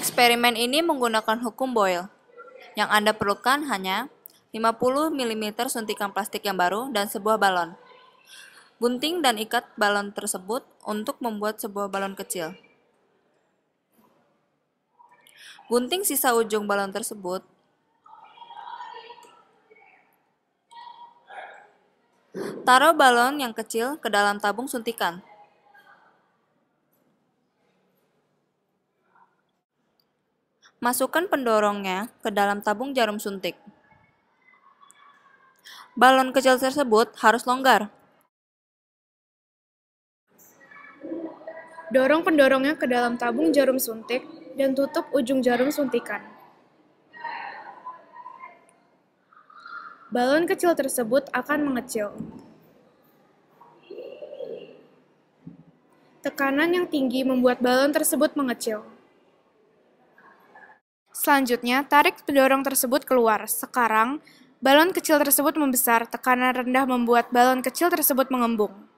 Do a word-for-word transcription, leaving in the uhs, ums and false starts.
Eksperimen ini menggunakan hukum Boyle. Yang Anda perlukan hanya lima puluh milimeter suntikan plastik yang baru dan sebuah balon. Gunting dan ikat balon tersebut untuk membuat sebuah balon kecil. Gunting sisa ujung balon tersebut. Taruh balon yang kecil ke dalam tabung suntikan. Masukkan pendorongnya ke dalam tabung jarum suntik. Balon kecil tersebut harus longgar. Dorong pendorongnya ke dalam tabung jarum suntik dan tutup ujung jarum suntikan. Balon kecil tersebut akan mengecil. Tekanan yang tinggi membuat balon tersebut mengecil. Selanjutnya, tarik pendorong tersebut keluar. Sekarang, balon kecil tersebut membesar. Tekanan rendah membuat balon kecil tersebut mengembung.